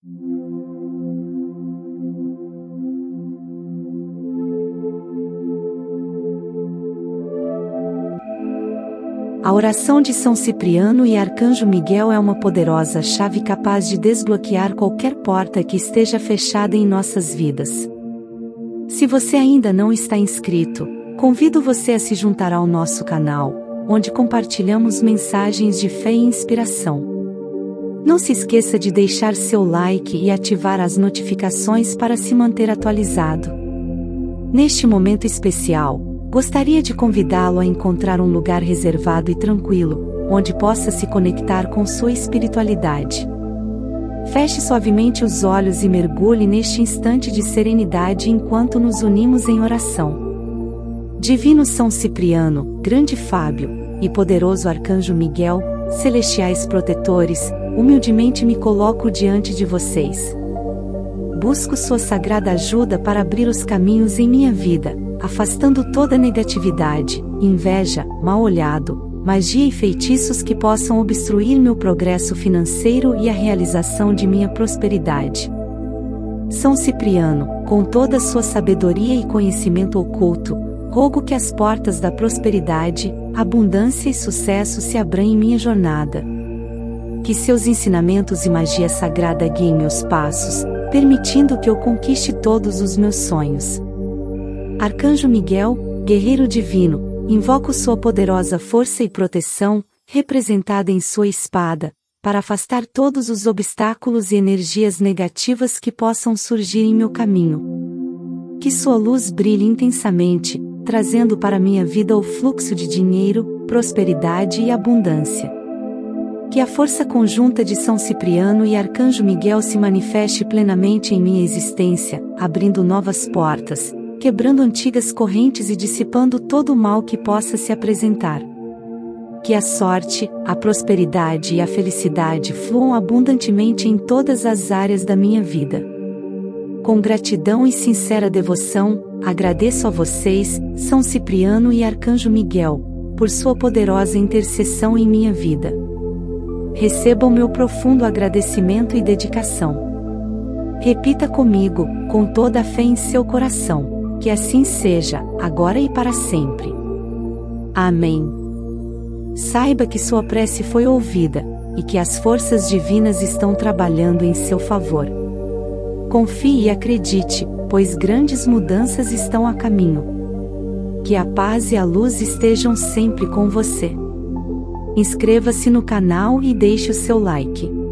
A oração de São Cipriano e Arcanjo Miguel é uma poderosa chave capaz de desbloquear qualquer porta que esteja fechada em nossas vidas. Se você ainda não está inscrito, convido você a se juntar ao nosso canal, onde compartilhamos mensagens de fé e inspiração. Não se esqueça de deixar seu like e ativar as notificações para se manter atualizado. Neste momento especial, gostaria de convidá-lo a encontrar um lugar reservado e tranquilo, onde possa se conectar com sua espiritualidade. Feche suavemente os olhos e mergulhe neste instante de serenidade enquanto nos unimos em oração. Divino São Cipriano, grande Fábio, e poderoso Arcanjo Miguel, celestiais protetores, humildemente me coloco diante de vocês. Busco sua sagrada ajuda para abrir os caminhos em minha vida, afastando toda negatividade, inveja, mal-olhado, magia e feitiços que possam obstruir meu progresso financeiro e a realização de minha prosperidade. São Cipriano, com toda sua sabedoria e conhecimento oculto, rogo que as portas da prosperidade, abundância e sucesso se abram em minha jornada. Que seus ensinamentos e magia sagrada guiem meus passos, permitindo que eu conquiste todos os meus sonhos. Arcanjo Miguel, guerreiro divino, invoco sua poderosa força e proteção, representada em sua espada, para afastar todos os obstáculos e energias negativas que possam surgir em meu caminho. Que sua luz brilhe intensamente, trazendo para minha vida o fluxo de dinheiro, prosperidade e abundância. Que a força conjunta de São Cipriano e Arcanjo Miguel se manifeste plenamente em minha existência, abrindo novas portas, quebrando antigas correntes e dissipando todo o mal que possa se apresentar. Que a sorte, a prosperidade e a felicidade fluam abundantemente em todas as áreas da minha vida. Com gratidão e sincera devoção, agradeço a vocês, São Cipriano e Arcanjo Miguel, por sua poderosa intercessão em minha vida. Recebam meu profundo agradecimento e dedicação. Repita comigo, com toda a fé em seu coração. Que assim seja, agora e para sempre. Amém. Saiba que sua prece foi ouvida, e que as forças divinas estão trabalhando em seu favor. Confie e acredite, pois grandes mudanças estão a caminho. Que a paz e a luz estejam sempre com você. Inscreva-se no canal e deixe o seu like.